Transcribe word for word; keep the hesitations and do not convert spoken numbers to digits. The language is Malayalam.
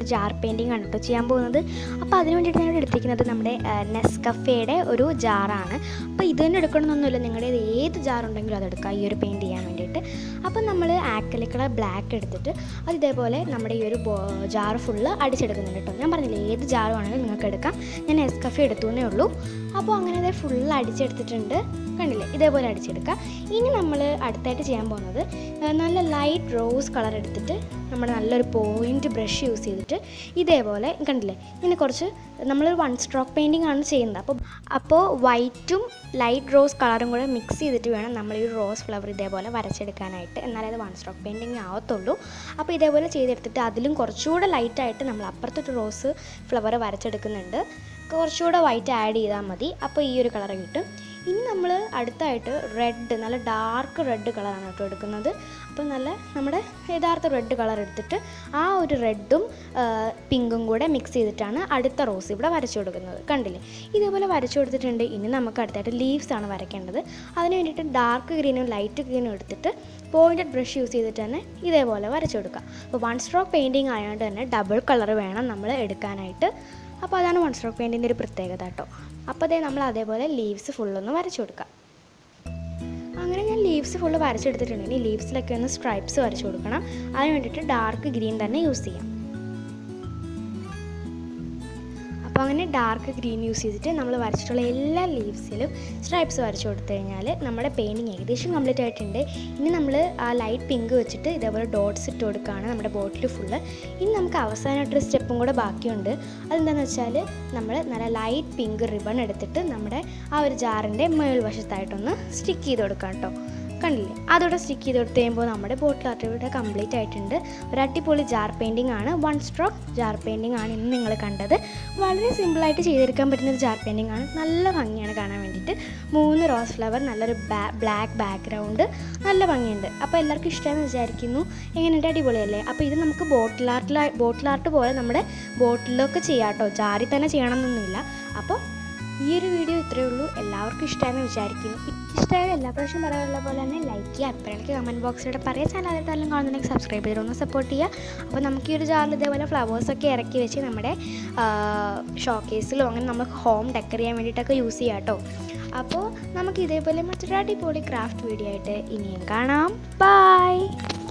ഒരു ജാർ പെയിൻറ്റിംഗ് ആണ് കേട്ടോ ചെയ്യാൻ പോകുന്നത്. അപ്പോൾ അതിന് വേണ്ടിയിട്ട് ഞങ്ങൾ എടുത്തിരിക്കുന്നത് നമ്മുടെ നെസ്കഫേയുടെ ഒരു ജാറാണ്. അപ്പോൾ ഇത് തന്നെ എടുക്കണമെന്നൊന്നുമില്ല, നിങ്ങളുടെ ഏത് ജാർ ഉണ്ടെങ്കിലും അതെടുക്കുക ഈ ഒരു പെയിൻറ്റ് ചെയ്യാൻ വേണ്ടിയിട്ട്. അപ്പോൾ നമ്മൾ ആക്രിലിക് കളർ ബ്ലാക്ക് എടുത്തിട്ട് അത് ഇതേപോലെ നമ്മുടെ ഈ ഒരു ജാർ ഫുള്ള് അടിച്ചെടുക്കുന്നുണ്ട് കേട്ടോ. ഞാൻ പറഞ്ഞില്ല ഏത് ജാറും ആണെങ്കിലും നിങ്ങൾക്ക് എടുക്കാം, ഞാൻ നെസ്കഫേ എടുത്തു എന്നേ ഉള്ളൂ. അപ്പോൾ അങ്ങനെ അത് ഫുള്ള് അടിച്ചെടുത്തിട്ടുണ്ട്, കണ്ടില്ലേ, ഇതേപോലെ അടിച്ചെടുക്കുക. ഇനി നമ്മൾ അടുത്തായിട്ട് ചെയ്യാൻ പോകുന്നത് നല്ല ലൈറ്റ് റോസ് കളർ എടുത്തിട്ട് നമ്മൾ നല്ലൊരു പോയിൻറ്റ് ബ്രഷ് യൂസ് ചെയ്തിട്ട് ഇതേപോലെ കണ്ടില്ലേ, ഇങ്ങനെ കുറച്ച് നമ്മളൊരു വൺ സ്ട്രോക്ക് പെയിൻറ്റിംഗ് ആണ് ചെയ്യുന്നത്. അപ്പോൾ അപ്പോൾ വൈറ്റും ലൈറ്റ് റോസ് കളറും കൂടെ മിക്സ് ചെയ്തിട്ട് വേണം നമ്മൾ ഈ റോസ് ഫ്ലവർ ഇതേപോലെ വരച്ചെടുക്കാനായിട്ട്, എന്നാലേ അത് വൺ സ്ട്രോക്ക് പെയിൻറ്റിംഗ് ആവത്തുള്ളൂ. അപ്പോൾ ഇതേപോലെ ചെയ്തെടുത്തിട്ട് അതിലും കുറച്ചുകൂടെ ലൈറ്റായിട്ട് നമ്മൾ അപ്പുറത്തൊരു റോസ് ഫ്ലവർ വരച്ചെടുക്കുന്നുണ്ട്. കുറച്ചുകൂടെ വൈറ്റ് ആഡ് ചെയ്താൽ മതി, അപ്പോൾ ഈ ഒരു കളർ കിട്ടും. ഇനി നമ്മൾ അടുത്തായിട്ട് റെഡ്, നല്ല ഡാർക്ക് റെഡ് കളറാണ് കേട്ടോ എടുക്കുന്നത്. അപ്പോൾ നല്ല നമ്മുടെ യഥാർത്ഥ റെഡ് കളർ എടുത്തിട്ട് ആ ഒരു റെഡും പിങ്കും കൂടെ മിക്സ് ചെയ്തിട്ടാണ് അടുത്ത റോസ് ഇവിടെ വരച്ചു കൊടുക്കുന്നത്. കണ്ടില്ലേ, ഇതേപോലെ വരച്ചു കൊടുത്തിട്ടുണ്ട്. ഇനി നമുക്ക് അടുത്തായിട്ട് ലീവ്സ് ആണ് വരയ്ക്കേണ്ടത്. അതിന് വേണ്ടിയിട്ട് ഡാർക്ക് ഗ്രീനും ലൈറ്റ് ഗ്രീനും എടുത്തിട്ട് പോയിൻറ്റഡ് ബ്രഷ് യൂസ് ചെയ്തിട്ട് തന്നെ ഇതേപോലെ വരച്ചു കൊടുക്കുക. അപ്പോൾ വൺ സ്ട്രോക്ക് പെയിൻറ്റിങ് ആയതുകൊണ്ട് തന്നെ ഡബിൾ കളർ വേണം നമ്മൾ എടുക്കാനായിട്ട്. അപ്പോൾ അതാണ് വൺ സ്ട്രോക്ക് പെയിൻറ്റിൻ്റെ ഒരു പ്രത്യേകത കേട്ടോ. അപ്പോൾ അതേ നമ്മൾ അതേപോലെ ലീവ്സ് ഫുള്ളൊന്ന് വരച്ചു കൊടുക്കാം. അങ്ങനെ ഞാൻ ലീവ്സ് ഫുള്ള് വരച്ചെടുത്തിട്ടുണ്ട്. ഇനി ലീവ്സിലൊക്കെ ഒന്ന് സ്ട്രൈപ്സ് വരച്ചു കൊടുക്കണം. അതിന് വേണ്ടിയിട്ട് ഡാർക്ക് ഗ്രീൻ തന്നെ യൂസ് ചെയ്യാം. അപ്പോൾ അങ്ങനെ ഡാർക്ക് ഗ്രീൻ യൂസ് ചെയ്തിട്ട് നമ്മൾ വരച്ചിട്ടുള്ള എല്ലാ ലീവ്സിലും സ്ട്രൈപ്സ് വരച്ചു കൊടുത്തു കഴിഞ്ഞാൽ നമ്മുടെ പെയിൻറ്റിങ് ഏകദേശം കംപ്ലീറ്റ് ആയിട്ടുണ്ട്. ഇനി നമ്മൾ ആ ലൈറ്റ് പിങ്ക് വെച്ചിട്ട് ഇതേപോലെ ഡോട്ട്സ് ഇട്ട് കൊടുക്കുകയാണ് നമ്മുടെ ബോട്ടിൽ ഫുള്ള്. ഇനി നമുക്ക് അവസാനമായിട്ടൊരു സ്റ്റെപ്പും കൂടെ ബാക്കിയുണ്ട്. അതെന്താണെന്ന് വെച്ചാൽ നമ്മൾ നല്ല ലൈറ്റ് പിങ്ക് റിബൺ എടുത്തിട്ട് നമ്മുടെ ആ ഒരു ജാറിൻ്റെ മേൽവശത്തായിട്ടൊന്ന് സ്റ്റിക്ക് ചെയ്ത് കൊടുക്കാം കേട്ടോ. കണ്ടില്ലേ, അതോടെ സ്റ്റിക്ക് ചെയ്ത് കൊടുത്ത് കഴിയുമ്പോൾ നമ്മുടെ ബോട്ടിൽ ആർട്ട് ഇവിടെ കംപ്ലീറ്റ് ആയിട്ടുണ്ട്. ഒരു അടിപൊളി ജാർ പെയിൻറ്റിംഗ് ആണ്, വൺ സ്ട്രോക്ക് ജാർ പെയിൻറ്റിംഗ് ആണ് ഇന്ന് നിങ്ങൾ കണ്ടത്. വളരെ സിമ്പിളായിട്ട് ചെയ്തെടുക്കാൻ പറ്റുന്ന ഒരു ജാർ പെയിൻറ്റിംഗ് ആണ്. നല്ല ഭംഗിയാണ് കാണാൻ വേണ്ടിയിട്ട്. മൂന്ന് റോസ് ഫ്ലവർ, നല്ലൊരു ബ്ലാക്ക് ബാക്ക്ഗ്രൗണ്ട്, നല്ല ഭംഗിയുണ്ട്. അപ്പോൾ എല്ലാവർക്കും ഇഷ്ടമെന്ന് വിചാരിക്കുന്നു. എങ്ങനെയുണ്ട്, അടിപൊളിയല്ലേ? അപ്പോൾ ഇത് നമുക്ക് ബോട്ടിൽ ആർട്ടിൽ ബോട്ടിൽ ആർട്ട് പോലെ നമ്മുടെ ബോട്ടിലൊക്കെ ചെയ്യാം കേട്ടോ, ജാറിൽ തന്നെ ചെയ്യണമെന്നൊന്നുമില്ല. അപ്പോൾ ഈ ഒരു വീഡിയോ ഇത്രയേ ഉള്ളൂ. എല്ലാവർക്കും ഇഷ്ടമായെന്ന് വിചാരിക്കുന്നു. ഇഷ്ടമായത് എല്ലാ പ്രാവശ്യം പറയാനുള്ള പോലെ തന്നെ ലൈക്ക് ചെയ്യുക, അപ്പോഴേക്ക് കമൻറ്റ് ബോക്സിലൂടെ പറയുക. ചാനൽ ആദ്യമായിട്ടെല്ലാം കാണുന്നുണ്ടെങ്കിൽ സബ്സ്ക്രൈബ് ചെയ്തൊന്ന് സപ്പോർട്ട് ചെയ്യുക. അപ്പോൾ നമുക്ക് ഈ ഒരു ജാറിൽ ഇതേപോലെ ഫ്ലവേഴ്സൊക്കെ ഇറക്കി വെച്ച് നമ്മുടെ ഷോക്കേസിലോ അങ്ങനെ നമുക്ക് ഹോം ഡെക്കർ ചെയ്യാൻ വേണ്ടിയിട്ടൊക്കെ യൂസ് ചെയ്യാം കേട്ടോ. അപ്പോൾ നമുക്ക് ഇതേപോലെ മറ്റൊരു അടിപൊളി ക്രാഫ്റ്റ് വീഡിയോ ആയിട്ട് ഇനിയും കാണാം. ബൈ.